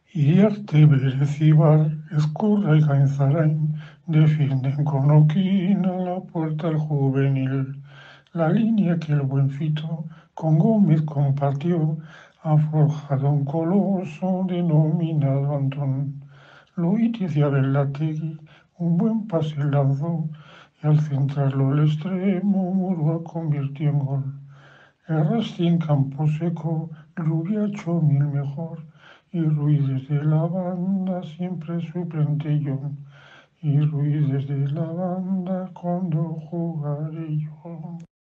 Iriarte, Berecibar, Ezcurra y Gainzarain defienden con Oquina la puerta al juvenil. La línea que el buen Fito con Gómez compartió ha forjado un coloso denominado Antón. Luitis y Abelategui un buen pase lanzó y al centrarlo el extremo Murúa convirtió en gol. Racing Camposeco lo hubiera hecho mil mejor y Ruiz desde la banda siempre suplente yo y Ruiz desde la banda cuando jugaré yo.